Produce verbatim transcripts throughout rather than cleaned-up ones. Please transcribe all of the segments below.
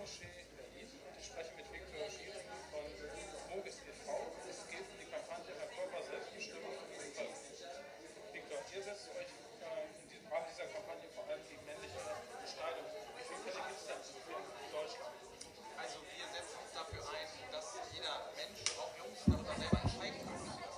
Moschee in Berlin und ich spreche mit Viktor Schiering von Mogis e V. Es geht um die Kampagne Herr Körper selbstbestimmt und Körper. Viktor, ihr setzt euch äh, in diesem Rahmen dieser Kampagne vor allem gegen männliche Beschneidung. Wie viele Fälle gibt es denn in Deutschland? Also wir setzen uns dafür ein, dass jeder Mensch, auch Jungs, darüber selber entscheiden kann.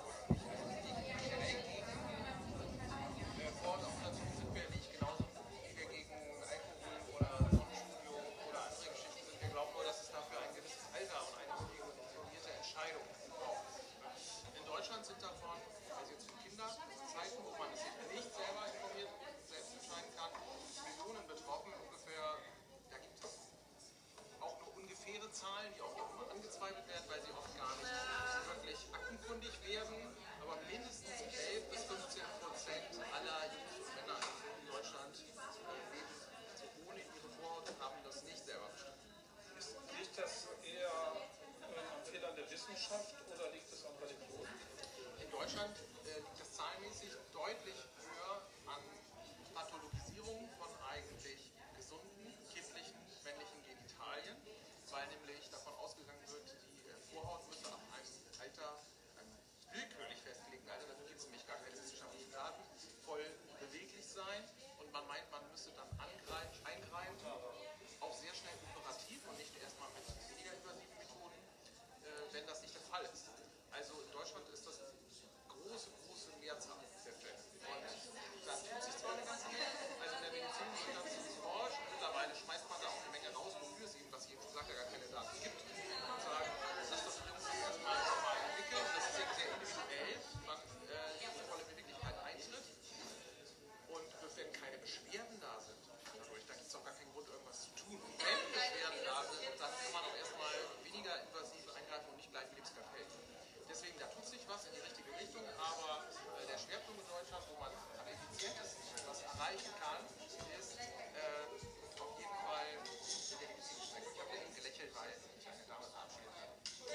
Sind davon, also jetzt für Kinder, Zeiten, wo man sich nicht selber informiert und selbst entscheiden kann, Millionen betroffen, ungefähr, da gibt es auch nur ungefähre Zahlen, die auch noch immer angezweifelt werden, weil sie oft gar nicht wirklich aktenkundig werden, aber mindestens elf bis fünfzehn Prozent aller Jungs und Männer in Deutschland leben so ohne ihre Vorhaut und haben das nicht selber bestimmt. Liegt das eher an Fehlern der Wissenschaft oder liegt es an Religion? In Deutschland äh, liegt das zahlenmäßig deutlich höher an Pathologisierung von eigentlich gesunden, kindlichen, männlichen Genitalien, weil nämlich davon ausgegangen wird, die äh, Vorhaut müsse ab einem Alter, einem willkürlich festgelegten Alter, dafür gibt es nämlich gar keine wissenschaftlichen Daten, voll beweglich sein und man meint, man müsse dann angreifen, eingreifen, auch sehr schnell operativ und nicht erstmal mit weniger invasiven Methoden, äh, wenn das nicht der Fall ist. Also in Deutschland ist das große, große Mehrzahl der Fälle. Und da tut sich zwar eine ganze Menge, also in der Medizin wird das geforscht, mittlerweile schmeißt man da auch eine Menge raus, wofür es eben, was ich eben gesagt habe, gar keine Daten gibt. Und sagen, lass doch die Jungs erstmal normal entwickeln, das ist eben sehr individuell, wann äh, die volle Beweglichkeit eintritt. Und wenn keine Beschwerden da sind, dadurch, da gibt es auch gar keinen Grund, irgendwas zu tun. Und wenn Beschwerden da sind, dann kann man auch erstmal weniger invasiv eingreifen und nicht gleich lebensgefährlich. Deswegen, da tut sich was in die richtige Richtung, aber äh, der Schwerpunkt in Deutschland, wo man am effizientesten was erreichen kann, ist äh, auf jeden Fall in der medizinischen Sektor. Ich habe ja eben gelächelt, weil ich eine Dame verabschiedet habe.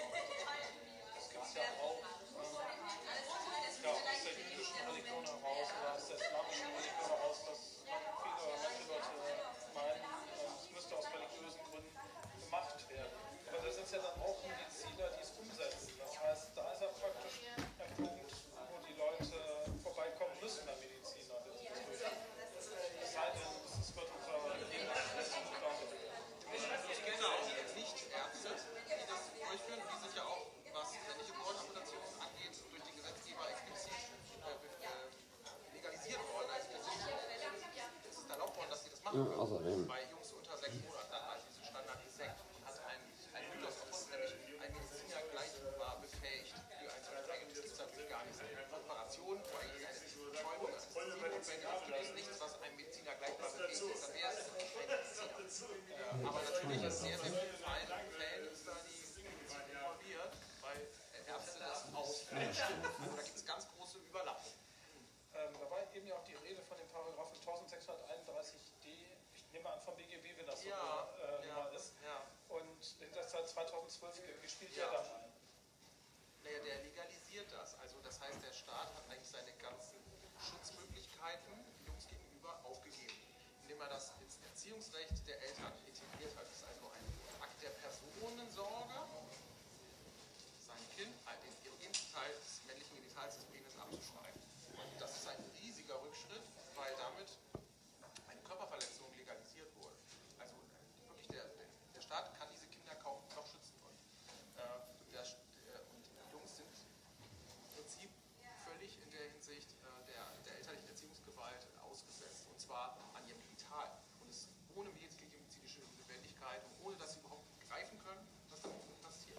Das gibt es ja auch ähm, ja, aus der jüdischen Religion heraus oder aus der islamischen Religion heraus, dass viele, manche Leute meinen, es müsste aus religiösen Gründen gemacht werden. Aber das sind ja dann auch Mediziner, die es umsetzen. Das heißt, da ist ja praktisch ein Punkt, wo die Leute vorbeikommen müssen beim Mediziner. Es sei denn, es wird unter Genau, nicht Ärzte, die das durchführen. Die sind ja auch, was männliche Geburtsamputationen angeht, durch den Gesetzgeber explizit äh, legalisiert worden. Also es ist erlaubt worden, dass sie das machen können. Bei Jungs unter sechs Monaten, dann also diese Standard Insekt, hat ein, ein Mythos erfunden, nämlich ein Mediziner gleich war befähigt für ein solches Eigentum. Das gibt es natürlich gar nicht. Eine Operation, wo eigentlich eine Betäubung ist notwendig ist, nichts, was ein Mediziner gleich mal befähigt ist, dann wäre es kein Mediziner. Äh, aber natürlich ist sehr, sehr vielen Fällen ist da die Medizin involviert, weil Ärzte das ausführen. Also da gibt es ganz große Überlappungen. Ähm, da war eben ja auch die Rede von dem Paragraphen eintausendsechshunderteinunddreißig d, ich nehme an vom B G B, wenn das so ja, äh, ja, ist. Ja. Und das seit zweitausendzwölf gilt. Wie spielt Ja. der da ein? Naja, der legalisiert das. Also das heißt, der Staat hat eigentlich seine ganzen Schutzmöglichkeiten Jungs gegenüber aufgegeben, indem er das ins Erziehungsrecht der Eltern integriert hat. Das ist also ein Akt der Personensorge, sein Kind den erogensten Teil des männlichen Genitals des Penis abzuschneiden. Und das ist ein riesiger Rückschritt, weil damit eine Körperverletzung legalisiert wurde. Also wirklich der, der Staat kann diese Kinder kaum noch schützen. Und, äh, der, und die Jungs sind im Prinzip völlig in der Hinsicht äh, der, der elterlichen Erziehungsgewalt ausgesetzt. Und zwar an ihrem Genital. Und es ohne medizinische Notwendigkeit und ohne dass sie überhaupt greifen können, was damit passiert.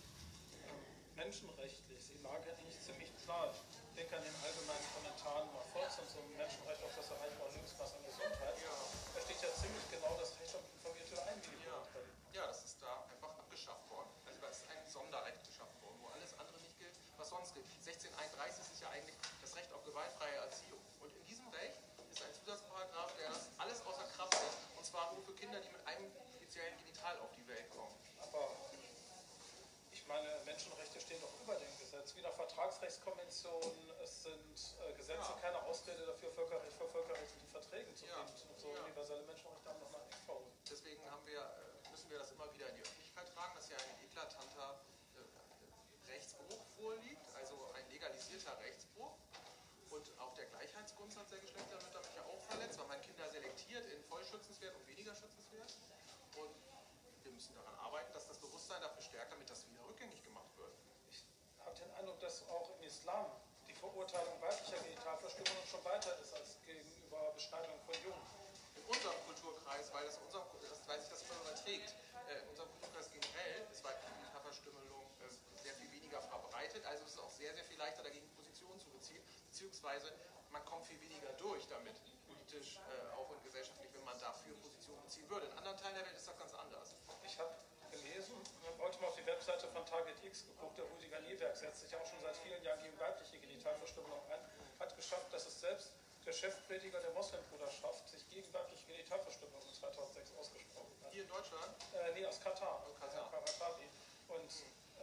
Menschenrechtlich, die Lage eigentlich ziemlich klar. Ich denke an den allgemeinen Kommentaren mal vor zum Menschenrecht auf das Erreichen von Lebensmaß an Gesundheit. Ja. Da steht ja ziemlich genau das Recht auf informierte Einwilligung. Ja. ja, das ist da einfach abgeschafft worden. Also da ist ein Sonderrecht geschaffen worden, wo alles andere nicht gilt, was sonst gilt. sechzehnhunderteinunddreißig ist ja eigentlich das Recht auf gewaltfreie Erziehung. Und in diesem Recht ist ein Zusatzparagraph, der das alles außer Kraft setzt. Und zwar nur für Kinder, die mit einem speziellen Genital auf die Welt kommen. Aber ich meine, Menschenrechte stehen doch über dem Gesetz. Wieder Vertragsrechtskonventionen, es sind äh, Gesetze, Ja. keine Ausrede dafür, Völkerrecht für völkerrechtliche Verträge zu Ja. finden. Und so Ja. universelle Menschenrechte haben noch eine Eckpause. Deswegen haben wir, müssen wir das immer Grundsatz der Geschlechter wird damit ja auch verletzt, weil man Kinder selektiert in voll schützenswert und weniger schützenswert. Und wir müssen daran arbeiten, dass das Bewusstsein dafür stärkt, damit das wieder rückgängig gemacht wird. Ich habe den Eindruck, dass auch im Islam die Verurteilung weiblicher Genitalverstümmelung schon weiter ist als gegenüber Beschneidung von Jungen. In unserem Kulturkreis, weil, das unser, das, weil sich das immer überträgt, äh, in unserem Kulturkreis generell ist weibliche Genitalverstümmelung äh, sehr viel weniger verbreitet, also es ist auch sehr, sehr viel leichter dagegen Positionen zu beziehen, beziehungsweise man kommt viel weniger durch damit, politisch äh, auch und gesellschaftlich, wenn man dafür Positionen beziehen würde. In anderen Teilen der Welt ist das ganz anders. Ich habe gelesen, ich habe heute mal auf die Webseite von Target X geguckt, der Rüdiger Niewerk setzt sich auch schon seit vielen Jahren gegen weibliche Genitalverstümmelung ein, hat geschafft, dass es selbst der Chefprediger der Moslembruderschaft sich gegen weibliche Genitalverstümmelung in zweitausendsechs ausgesprochen hat. Hier in Deutschland? Äh, nee, aus Katar. Oh, Katar. Karatabi. Und äh,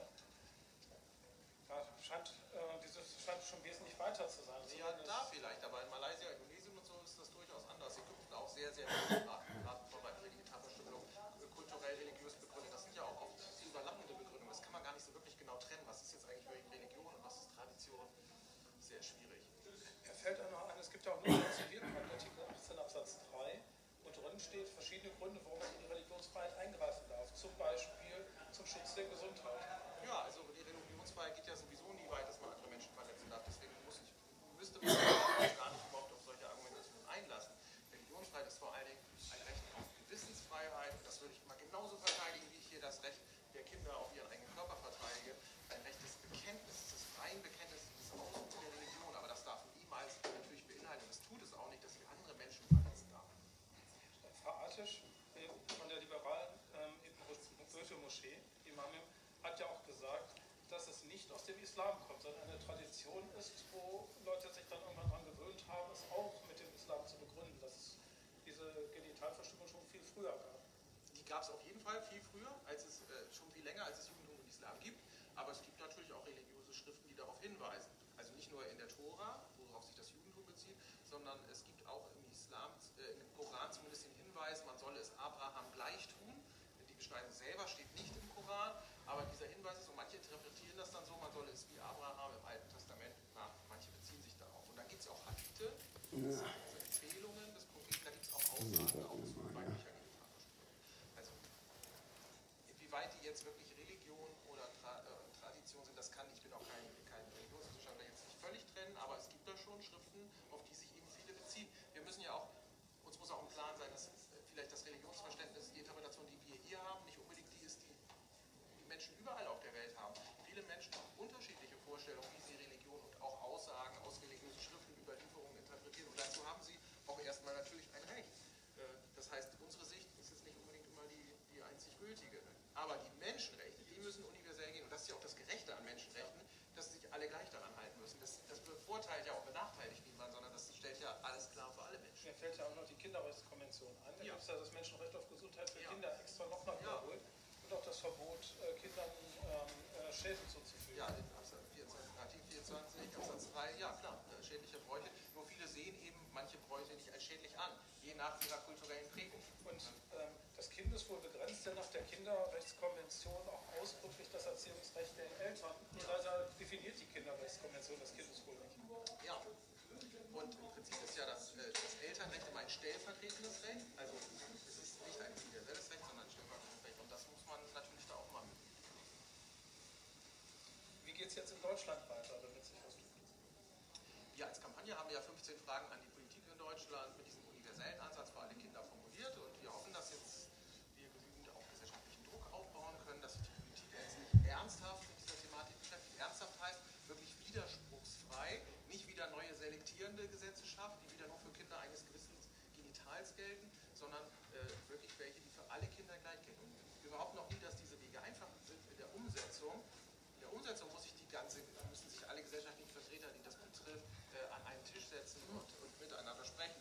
da scheint, äh, dieses scheint schon wesentlich weiter zu sein. Ja, da vielleicht, aber in Malaysia, Indonesien und so ist das durchaus anders. Ägypten auch sehr, sehr viele Arten von weiblicher Genitalverstümmelung, kulturell, religiös begründet. Das sind ja auch oft überlappende Begründungen. Das kann man gar nicht so wirklich genau trennen. Was ist jetzt eigentlich wirklich Religion und was ist Tradition? Sehr schwierig. Er fällt einem noch ein, es gibt ja auch nur einen Zivilpakt, Artikel achtzehn Absatz drei, wo drin steht verschiedene Gründe, warum man in die Religionsfreiheit eingreifen darf. Zum Beispiel zum Schutz der Gesundheit. Ja, also die Religionsfreiheit geht ja sowieso nie weit, dass man andere Menschen verletzen darf. Deswegen muss ich, müsste man sich gar nicht überhaupt auf solche Argumentationen einlassen. Religionsfreiheit ist vor allen Dingen ein Recht auf Gewissensfreiheit. Und das würde ich immer genauso verteidigen, wie ich hier das Recht der Kinder auf ihren eigenen Körper verteidige. Ein Recht des Bekenntnisses, des freien Bekenntnisses, des Ausdrucks der Religion. Aber das darf niemals natürlich beinhalten. Und das tut es auch nicht, dass ich andere Menschen verletzen darf. Faatisch von der liberalen ähm, Goethe-Moschee, Imamim, hat ja auch gesagt, dass es nicht aus dem Islam kommt, sondern eine Tradition ist, wo Leute sich dann irgendwann daran gewöhnt haben, es auch mit dem Islam zu begründen, dass es diese Genitalverstümmelung schon viel früher gab. Die gab es auf jeden Fall viel früher, als es äh, schon viel länger, als es Judentum und Islam gibt. Aber es gibt natürlich auch religiöse Schriften, die darauf hinweisen. Also nicht nur in der Tora, worauf sich das Judentum bezieht, sondern es gibt auch im Islam, äh, im Koran zumindest den Hinweis, man solle es Abraham gleich tun. Die Beschneidung selber steht nicht im Koran, aber dieser Hinweis ist, und manche interpretieren das dann so, man solle es wie Abraham im Alten Testament, na, manche beziehen sich darauf. Und dann gibt es auch Hadithe, das sind also Empfehlungen des Propheten, da gibt es auch Aussagen auch zu weiblicher Genitalverstümmelung. Also, inwieweit die jetzt wirklich Religion oder Tra äh, Tradition sind, das kann ich, bin auch kein, kein Religionswissenschaftler, jetzt nicht völlig trennen, aber es gibt da schon Schriften, auf die sich eben viele beziehen. Wir müssen ja auch, uns muss auch im Klaren sein, dass vielleicht das Religionsverständnis, die Interpretation, die wir hier haben, nicht unbedingt die ist, die die Menschen überall auf der Welt haben. Viele Menschen haben unterschiedliche Vorstellungen, wie sie Religion und auch Aussagen aus religiösen Schriften, Überlieferungen interpretieren. Und dazu haben sie auch erstmal natürlich ein Recht. Das heißt, unsere Sicht ist jetzt nicht unbedingt immer die, die einzig gültige. Aber die Menschenrechte, die müssen universell gehen. Und das ist ja auch das Gerechte an Menschenrechten, dass sich alle gleich daran halten müssen. Das, das bevorteilt ja auch benachteiligt niemand, sondern das stellt ja alles klar für alle Menschen. Mir fällt ja auch noch die Kinderrechtskonvention an. Da Ja. gibt es ja das Menschenrecht auf Gesundheit für Ja. Kinder extra nochmal Ja. wiederholt. Und auch das Verbot, äh, Kindern ähm, äh, Schäden zuzufügen. Ja, in Absatz vierundzwanzig, Artikel vierundzwanzig, Absatz drei, ja klar, äh, schädliche Bräuche. Nur viele sehen eben manche Bräuche nicht als schädlich an, je nach ihrer kulturellen Prägung. Und ähm, das Kindeswohl begrenzt ja nach der Kinderrechtskonvention auch ausdrücklich das Erziehungsrecht der Eltern. Und leider definiert die Kinderrechtskonvention das Kindeswohl nicht. Ja, und im Prinzip ist ja das, äh, das Elternrecht immer ein stellvertretendes Recht, also es ist nicht ein universelles Recht, sondern ein stellvertretendes Recht. Und das muss man natürlich da auch mal mit. Wie geht es jetzt in Deutschland weiter, damit sich was tut? Wir als Kampagne haben ja fünfzehn Fragen an die Politik in Deutschland mit diesem universellen Ansatz für alle Kinder formuliert und wir hoffen, dass jetzt wir genügend auch gesellschaftlichen Druck aufbauen können, dass sich die Politik jetzt nicht ernsthaft mit dieser Thematik beschäftigt. Ernsthaft heißt wirklich widerspruchsfrei, nicht wieder neue selektierende Gesetze schafft, die wieder nur für Kinder eines gewissen Genitals gelten, sondern äh, wirklich welche, die für alle Kinder gleich gelten. Wir behaupten auch nie, dass diese Wege einfach sind in der Umsetzung. In der Umsetzung muss sich die ganze, müssen sich alle gesellschaftlichen Vertreter, die das betrifft, äh, an einen Tisch setzen und, und miteinander sprechen.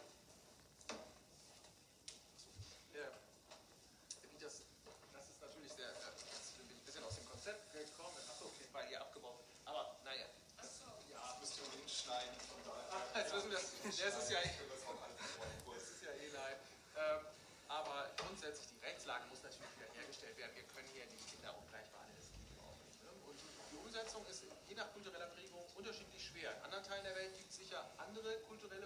So. Äh, wie das, das ist natürlich sehr, äh, jetzt bin ich ein bisschen aus dem Konzept gekommen, achso, okay, war hier abgebaut, aber naja. Ja, müsst ihr hinschneiden von daher. Ach, jetzt müssen wir das, das ist ja, das ist ja eh leid. Ähm, aber grundsätzlich, die Rechtslage muss natürlich wieder hergestellt werden. Wir können hier die Kinder auch gleich behandeln, das geht überhaupt nicht. Ne? Und die Umsetzung ist je nach kultureller Prägung unterschiedlich schwer. In anderen Teilen der Welt gibt es sicher andere kulturelle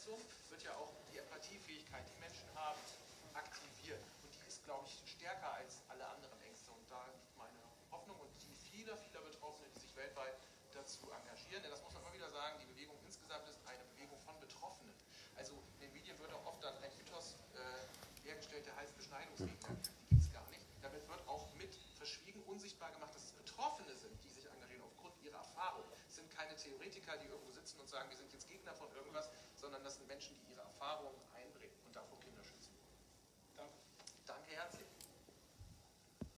Nutzung wird ja auch die Empathiefähigkeit, die Menschen haben, aktiviert. Und die ist, glaube ich, stärker als alle anderen Ängste. Und da liegt meine Hoffnung und die vieler, vieler Betroffene, die sich weltweit dazu engagieren. Denn das muss man immer wieder sagen, die Bewegung insgesamt ist eine Bewegung von Betroffenen. Also in den Medien wird auch oft dann ein Mythos äh, hergestellt, der heißt Beschneidungsgegner. Die gibt es gar nicht. Damit wird auch mit verschwiegen, unsichtbar gemacht, dass es Betroffene sind, die sich engagieren aufgrund ihrer Erfahrung. Es sind keine Theoretiker, die irgendwo sitzen und sagen, wir sind jetzt Gegner von irgendwas, sondern das sind Menschen, die